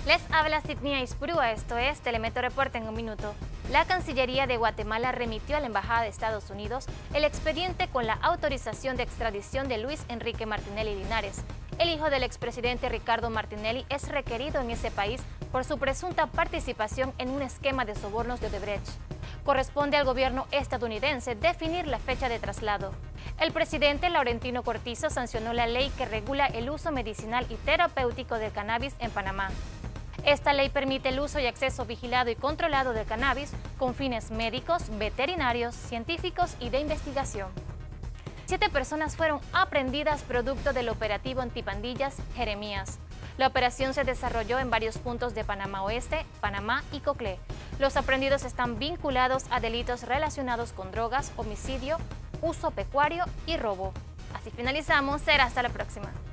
Les habla Sidney Aispurúa, esto es Telemetro Reporte en un minuto. La Cancillería de Guatemala remitió a la Embajada de Estados Unidos el expediente con la autorización de extradición de Luis Enrique Martinelli Linares. El hijo del expresidente Ricardo Martinelli es requerido en ese país por su presunta participación en un esquema de sobornos de Odebrecht. Corresponde al gobierno estadounidense definir la fecha de traslado. El presidente Laurentino Cortizo sancionó la ley que regula el uso medicinal y terapéutico del cannabis en Panamá. Esta ley permite el uso y acceso vigilado y controlado del cannabis con fines médicos, veterinarios, científicos y de investigación. 7 personas fueron aprehendidas producto del operativo antipandillas Jeremías. La operación se desarrolló en varios puntos de Panamá Oeste, Panamá y Coclé. Los aprehendidos están vinculados a delitos relacionados con drogas, homicidio, uso pecuario y robo. Así finalizamos. Será hasta la próxima.